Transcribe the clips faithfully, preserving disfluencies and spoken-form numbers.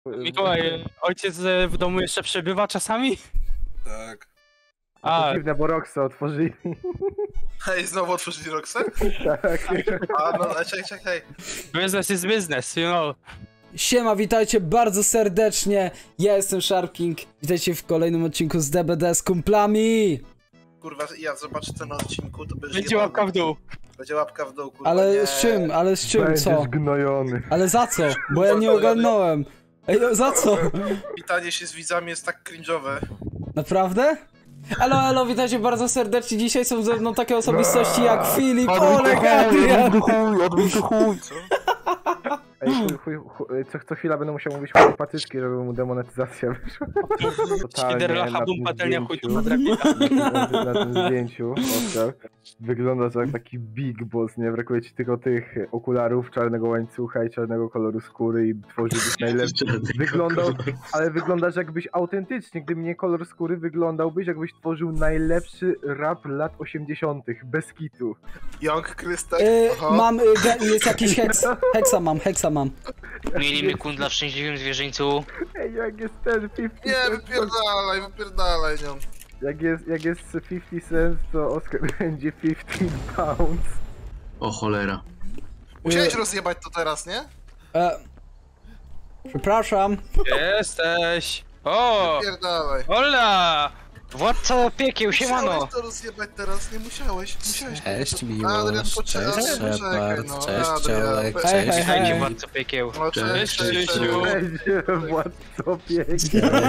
Mikołaj, ojciec w domu jeszcze przebywa czasami? Tak. A, to dziwne, bo Roxę otworzyli. Hej, znowu otworzyli Roxę? Tak. A, no, czekaj, czekaj. Business is business, you know. Siema, witajcie bardzo serdecznie. Ja jestem Sharpking. Witajcie w kolejnym odcinku z D B D z kumplami. Kurwa, ja zobaczę ten odcinku, to będzie... Będzie łapka w dół. Będzie łapka w dół, kurwa, Ale nie. z czym? Ale z czym? Będziesz Co? gnojony. Ale za co? Bo ja nie ogarnąłem. Ej, no, za co? Witanie się z widzami jest tak cringe'owe. Naprawdę? Elo, elo, witajcie bardzo serdecznie. Dzisiaj są ze mną takie osobistości jak Filip, Olek, Adrian. Odbij tu chuj, co? Ej, chuj, chuj, chuj, co, co chwila będę musiał mówić chuj patyczki, żeby mu demonetyzacja wyszła. Świderlacha, bum, patelnia, chuj, tu na, na tym zdjęciu, Oskar, wyglądasz jak taki big boss, nie? Brakuje ci tylko tych okularów, czarnego łańcucha i czarnego koloru skóry i tworzyłbyś najlepszy. Wyglądał, ale wyglądasz jakbyś autentycznie, gdyby nie kolor skóry, wyglądałbyś jakbyś tworzył najlepszy rap lat osiemdziesiątych, bez kitu. Young Krystek, Y, aha. mam, y, jest jakiś heks. Heksa mam, heksa mam. Mieli mnie kundla w szczęśliwym zwierzyńcu. Ej, jak jest ten pięćdziesiąt Nie, cent, wypierdalaj, wypierdalaj nią. jak jest, jak jest pięćdziesiąt cent, to Oskar będzie piętnaście pounds. O cholera. Musiałeś rozjebać to teraz, nie? E, przepraszam. Jesteś. O! Wypierdalaj. Hola! Władca piekieł, siemano! Musiałeś to rozjebać teraz, nie musiałeś. Musiałeś. Cześć Adrian, Miłosz, poczekaj, cześć poczekaj, Shepard, no, cześć Adrian, Ciolek, weź- Hej, hej, cześć hej. Witajcie, władco piekieł. No, cześć, Cześć, cześć, Krzysiu. Będzie władco pięknie.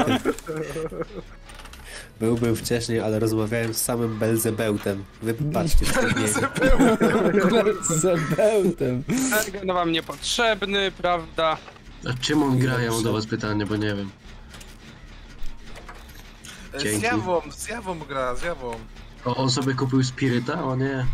Byłbym wcześniej, ale rozmawiałem z samym Belzebełtem. Wybaczcie spóźnienie. Z bełtem. Ergen wam niepotrzebny, prawda? A czym on gra? Ja mam do was pytanie, bo nie wiem. Z Dzięki. jawą, z jawą gra, z jawą. O, on sobie kupił Spiryta? O nie.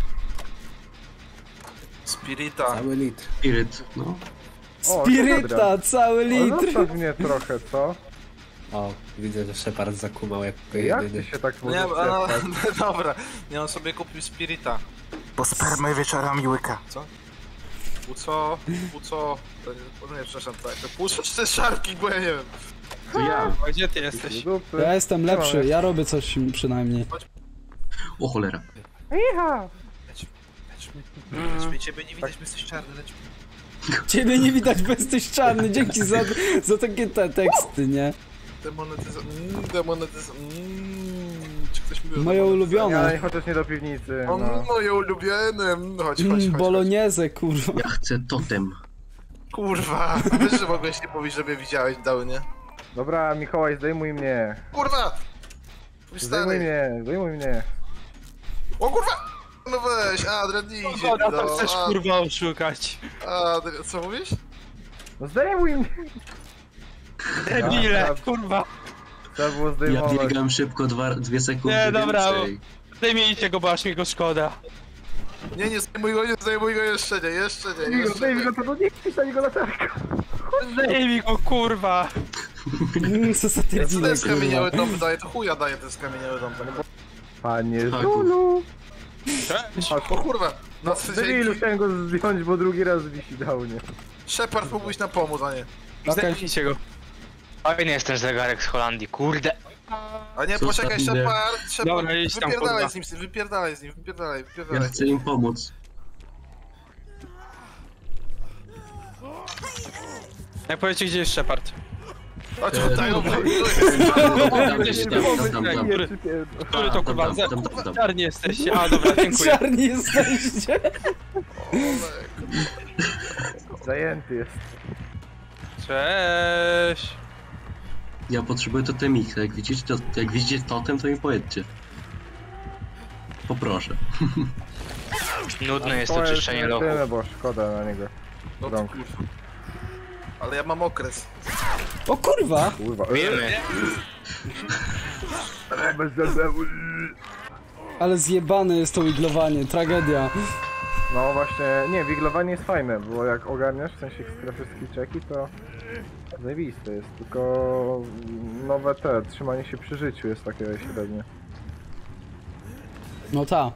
Spirita. Cały litr. Spiryt, no. O, Spiryta, cały O, litr. zostaw mnie trochę, co? O, widzę, że Shepard zakumał jako Jak ty jedyny. się tak Nie, możesz no, zjechać? dobra, nie, on sobie kupił Spirita. Bo spermę wieczorami łyka. Co? U co? U co? To nie, nie przepraszam, tak, to puszcz czy szarki, bo ja nie wiem. To ja. A gdzie ty jesteś? Dupy. Ja jestem lepszy, ja robię coś przynajmniej. O cholera. Iha! Lećmy, ciebie nie widać, my jesteś czarny, lećmy. Ciebie nie widać, bo jesteś czarny, dzięki za, za takie te teksty, nie? Demonetyzacja, mmm, demonetyzacja, mmm, czy ktoś mówił o Moje demonetyzacji? Ja ulubione. nie chociaż nie do piwnicy, O, no. moje ulubione, mm, chodź, chodź, Mm, chodź, chodź. bolognese, kurwa. Ja chcę totem. Kurwa, wiesz, że mogłeś nie powiedzieć, że mnie widziałeś, dał, nie? Dobra, Mikołaj, zdejmuj mnie. Kurwa! Twój Zdejmuj stary. mnie, zdejmuj mnie. O kurwa! No weź, Adrian, nie idzie, Koda to no, chcesz Ad- kurwa oszukać. Adrian, co mówisz? No zdejmuj mnie! Debile, Ja- kurwa. Trzeba było Ja zdejmować. biegam szybko dwa, dwie sekundy Nie, dobra, więcej. Zdejmijcie go, bo aż mi go szkoda. Nie, nie zdejmuj go, nie zdejmuj go, jeszcze nie, jeszcze nie, Zdejmuj go, jeszcze zdejmuj nie. go, to nie chcesz na niego latarka. Zdejmij go, kurwa. Mm, co za Co debile, ten skamieniały kurwa. dom daje, to chuja daje ten skamieniały dom. Panie Tak. Zulu! Cześć. O kurwa! No, Debilu, chciałem go zdjąć, bo drugi raz wisi dał mnie. Shepard mógłbyś nam pomóc, a nie. Zdejmijcie go. Fajny jest ten zegarek z Holandii, kurde. A nie, Co poczekaj, ostatnio? Shepard, Shepard, Dobra, idź tam, wypierdalaj kurwa. z nim, wypierdalaj z nim, wypierdalaj, Ja wypierdalaj. chcę im pomóc. Jak powiecie, gdzie jest Shepard? O, tutaj, o, Tam, Gdzieś tam, tam, tam, tam, tam. Który, który to tam, kurwa? tam, Za- tam, tam, tam. Czarni jesteście. A dobra, dziękuję. Czarni jesteście. Zajęty jest. Cześć. Ja potrzebuję totemika. Jak widzicie, to, jak widzicie totem, to mi powiedzcie. Poproszę. Nudne jest to czyszczenie lochu. Tyle, bo szkoda na niego. No to kurwa. Ale ja mam okres. O kurwa. Kurwa. Wiemy. Bez zębeł. Ale zjebane jest to wiglowanie, tragedia. No właśnie, nie, wiglowanie jest fajne, bo jak ogarniasz, w sensie strefy skillczeki, to zajebiste jest, tylko nowe te, trzymanie się przy życiu jest takie średnie. No ta.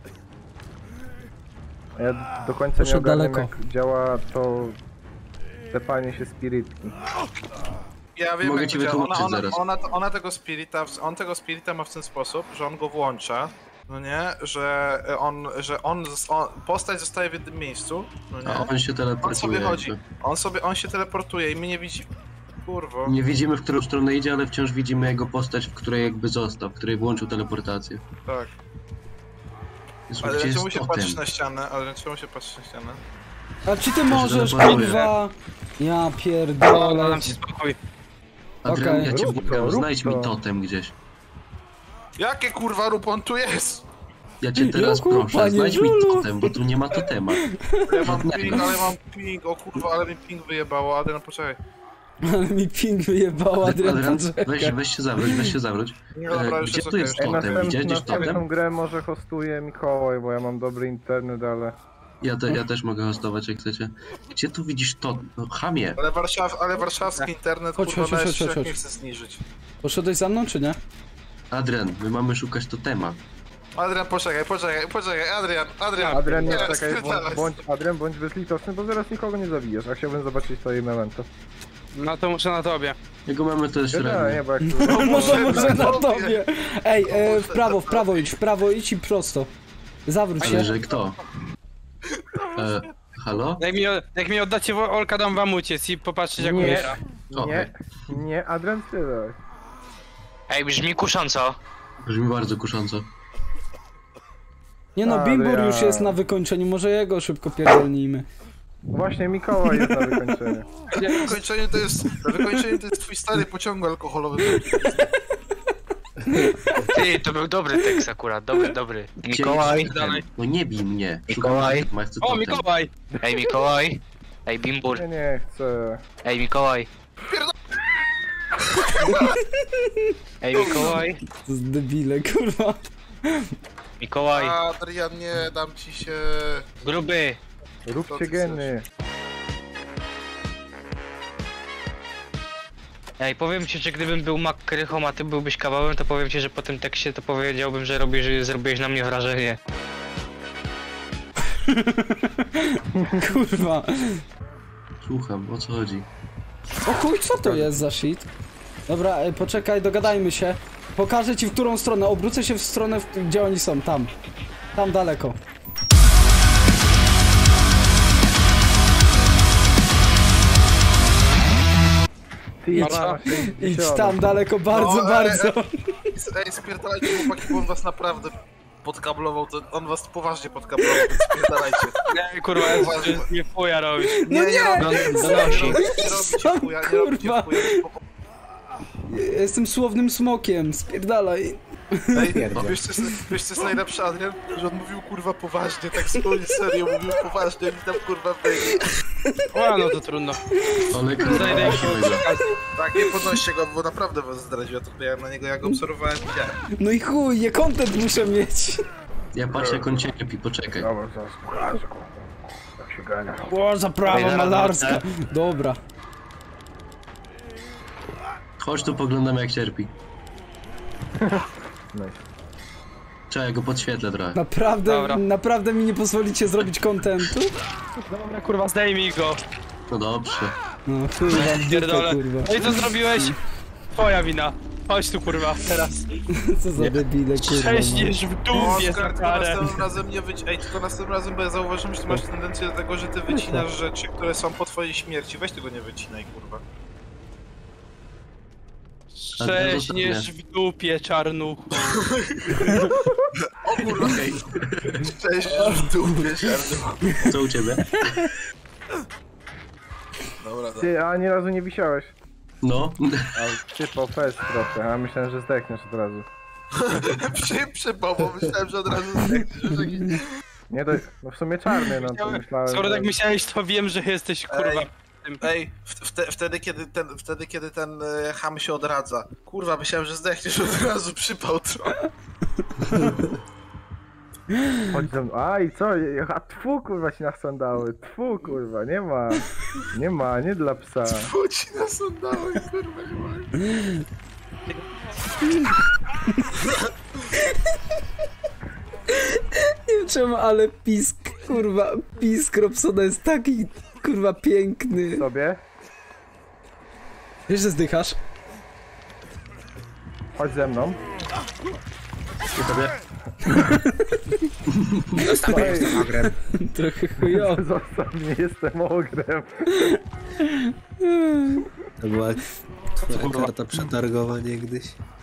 A ja do końca nie Poszedł ogarniam, daleko. jak działa to tepanie się spirytki. Ja wiem, Mogę jak cię to działa. wytłumaczyć ona, zaraz. ona, ona, ona tego spirita, on tego spirita ma w ten sposób, że on go włącza, no nie, że on, że on, on postać zostaje w jednym miejscu, no nie. A on się On teleportuje. sobie chodzi, jakby. on sobie, on się teleportuje i my nie widzi... Kurwo. Nie widzimy, w którą stronę idzie, ale wciąż widzimy jego postać, w której jakby został, w której włączył teleportację. Tak. Jest, Ale gdzie czemu jest się totem? patrzysz na ścianę? Ale czemu się patrzysz na ścianę? A czy ty się możesz, teleportuje. kurwa? Ja No, pierdolę. dam ci spokój. Adrian, Okej. ja cię Rób to, błagam, rób znajdź to. mi totem gdzieś. Jakie kurwa rup on tu jest? Ja cię teraz Joku, proszę, panie znajdź mi Żulu. totem, bo tu nie ma totema. Ja mam ping, ale mam ping, o kurwa, ale mi ping wyjebało, Adrian, poczekaj. Ale mi ping wyjebał, Adrian, Adrian, weź, poczekaj. weź się zawróć, weź się zawróć. Nie, dobra, E, już gdzie jest tu jest okej. Ej, totem? następną, Widziałeś następną totem? grę może hostuje Mikołaj, bo ja mam dobry internet, ale... Ja, te, ja też mogę hostować, jak chcecie. Gdzie tu widzisz to? No, chamie. Ale, Warszaw, ale warszawski internet, Chodź, kurwa, chodź, chodź, nawet się chodź, nie chodź. chce zniżyć. Poszedłeś za mną, czy nie? Adrian, my mamy szukać totema. Adrian, poczekaj, poczekaj, poczekaj, Adrian, Adrian. Adrian, nie, nie, czekaj, spierdalaj. bądź, bądź, Adrian, bądź bezlitosny, bo zaraz nikogo nie zabijesz, a chciałbym zobaczyć twoje memento. No to muszę na tobie. Jego mamy to jest Nie, średnio. nie, bo jak Może, może na na tobie. tobie. Ej, e, w prawo, w prawo idź, w prawo idź i prosto. Zawróć się. Ale że kto? E, halo? Jak mi, jak mi oddacie wo- Olka, dam wam uciec i popatrzeć jak Nie. umiera. Nie, nie, Adrian, ty dałeś. Ej, brzmi kusząco. Brzmi bardzo kusząco. Nie no, Bimbur Adrian. już jest na wykończeniu, może jego szybko pierdolnijmy. Właśnie Mikołaj jest na wykończenie. Na wykończeniu to jest, na wykończeniu to jest twój stary pociągu alkoholowy. Ty, to był dobry tekst akurat, dobry, dobry. Gdzie Mikołaj. jest totem? No nie bij mnie. Mikołaj. Szukam totema, chcę O, totem. Mikołaj! Ej, Mikołaj. Ej, Bimbur. Ja nie chcę. Ej, Mikołaj. Ej, Mikołaj. To jest debile, kurwa. Mikołaj. Adrian, nie dam ci się... Gruby. Co Róbcie ty geny. Ej, powiem ci, że gdybym był Mac Krychą, a ty byłbyś kawałem, to powiem ci, że po tym tekście to powiedziałbym, że robisz, że zrobiłeś na mnie wrażenie. Kurwa. Słucham, o co chodzi? O chuj, co to jest za shit? Dobra, e, poczekaj, dogadajmy się. Pokażę ci w którą stronę, obrócę się w stronę, w, gdzie oni są, tam. Tam daleko. Ty Idź, mama się idź wisiora. tam daleko, bardzo, No, ale- bardzo. Ej, spierdalajcie chłopaki, bo on was naprawdę podkablował, to on was poważnie podkablował, więc spierdalajcie. Nie, kurwa, jest, że nie fuja robisz. No nie! Donosi. Nie robicie chuja, nie robicie Kurwa. chuja. Jestem słownym smokiem, spierdalaj. Ej, wiesz co, jest, wiesz co jest najlepsze, Adrian? Że on mówił kurwa poważnie, tak zupełnie serio, mówił poważnie, mi tam kurwa byli. O, no to trudno. Ale kurwa, Zajdę się musimy go. Tak, nie podnoście go, bo naprawdę was zdradził, ja to miałem na niego, jak go obserwowałem, widziałem. No i chuj, je content muszę mieć. Ja patrzę jak on cierpi, poczekaj. Dobra, zaraz pokażę, kurwa. Jak się gania. O, zaprawa Ej, malarska. Dobra. Chodź tu poglądam jak cierpi. Nice. Trzeba go podświetlę trochę. Naprawdę, Dobra. naprawdę mi nie pozwolicie zrobić kontentu? Dobra, kurwa, zdejmij go. No dobrze. No kurwa, w dupę, Pierdolę. kurwa. No i co zrobiłeś? Twoja wina. Chodź tu, kurwa, teraz. Co za debile, kurwa. no. Prześniesz w dupie za Oskar, tylko karę. następnym razem nie wyci... Ej, tylko następnym razem, bo ja zauważyłem, że ty masz tendencję do tego, że ty wycinasz rzeczy, które są po twojej śmierci. Weź tego nie wycinaj, kurwa. Prześniesz w dupie, czarnuchu. O kurwa, hej. Cześć, w dupie, siardy. Co u ciebie? Dobra, dobra. Ty, a ani razu nie wisiałeś. No. A typo, fest trochę, a myślałem, że zdechniesz od razu. Przy, przypał, bo myślałem, że od razu zdechniesz, że jakiś... Nie, to no w sumie czarny, no to myślałem, Skoro że... tak myślałeś, to wiem, że jesteś, kurwa. Ej, Ej, w, wte, wtedy, kiedy ten, wtedy kiedy ten e, ham się odradza. Kurwa, myślałem, że zdechniesz od razu, przypał trochę. Chodź ze mną. A i co? A tfu kurwa ci na sandały. Tfu kurwa, nie ma. Nie ma, nie dla psa. Chodź na sandały, kurwa, nie ma. Nie wiem czemu, ale pisk, kurwa, pisk Robsona jest taki, kurwa, piękny. Sobie? Wiesz, że zdychasz? Chodź ze mną. I tobie? Zostawię jestem ogrem. Trochę chujowo. Zostaw mnie, jestem ogrem. To była twoja karta przetargowa niegdyś.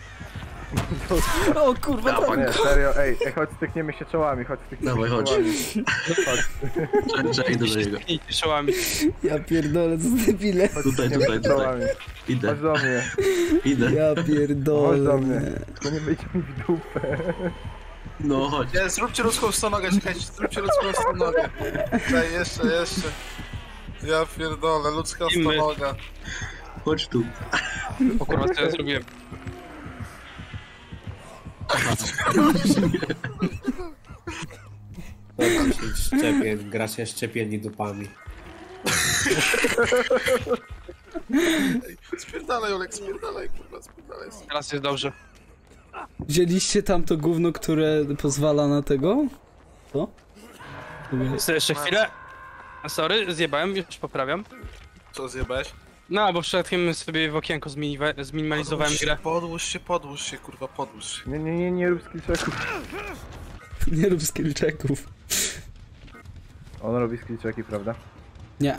O kurwa, Dawaj, Nie, serio, ej, ej, chodź stykniemy się czołami, chodź stykniemy Dawaj, się chodź. czołami. Chodź, Czekaj, idę do niego. I czołami. ja pierdolę, co za debile. Tutaj, stykniemy tutaj, się tutaj. czołami. Idę, Chodź do mnie, idę. Ja chodź do pierdolę. mnie. Tylko nie będzie mi w dupę. No chodź. Nie, zróbcie ludzką stonogę, czekajcie, zróbcie ludzką stonogę. Czekaj, jeszcze, jeszcze. Ja pierdolę, ludzka Imy. stonoga. Chodź tu. O kurwa, co ja zrobiłem? Dobrze się szczepię, gra się szczepieni dupami. Spierdalaj, Olek, spierdalaj, kurwa, spierdalaj. Teraz jest dobrze. Wzięliście tam to gówno, które pozwala na tego? Co? Jeszcze, jeszcze chwilę. Sorry, zjebałem, już poprawiam. Co zjebałeś? No, bo przypadkiem sobie w okienko zminiwa- zminimalizowałem Podłóż się, grę. podłóż się, podłóż się, kurwa, podłóż się. Nie, nie, nie, nie rób skillchecków. Nie rób skillchecków. On robi skillchecki, prawda? Nie.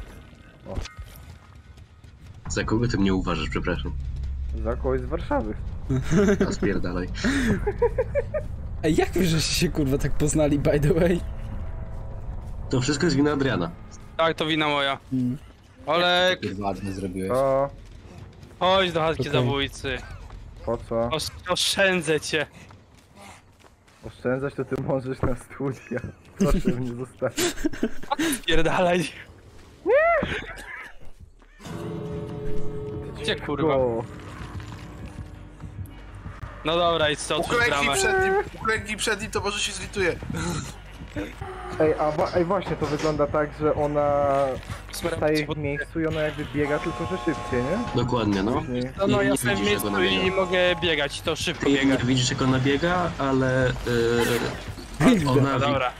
Za kogo ty mnie uważasz, przepraszam? Za kogoś z Warszawy. A spierdalaj. Ej, jak wy żeście się kurwa tak poznali, by the way? To wszystko jest wina Adriana. Tak, to wina moja. Mm. Olek, Takie ładne zrobiłeś. To... chodź do chatki Okej. zabójcy. Po co? Osz oszczędzę cię. Oszczędzać to ty możesz na studia. Proszę mnie zostawić. Pierdalaj. Gdzie kurwa? O, No dobra, i co, otwórz Uklęknij bramę. przed nim, uklęknij przed nim, to może się zlituje. Ej, a wa ej, właśnie to wygląda tak, że ona Smerem staje pod- w miejscu i ona jakby biega, tylko że szybciej, nie? Dokładnie, no. Później- No, no Nie- ja nie jestem w widzisz, jak miejscu ona i biega. mogę biegać, to szybko Ty biega. nie widzisz jak ona biega, ale... Yy, ona wi- Dobra.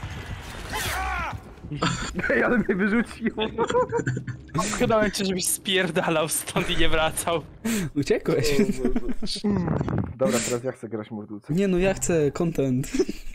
Ej, ale mnie wyrzuciło. Chyba cię, żebyś spierdalał stąd i nie wracał. Uciekłeś. Dobra, teraz ja chcę grać mordulce. Nie no, ja chcę content.